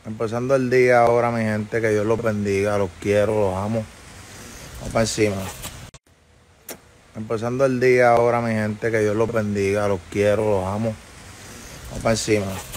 Empezando el día ahora, mi gente, que Dios los bendiga, los quiero, los amo. Vamos para encima. Empezando el día ahora, mi gente, que Dios los bendiga, los quiero, los amo. Vamos para encima.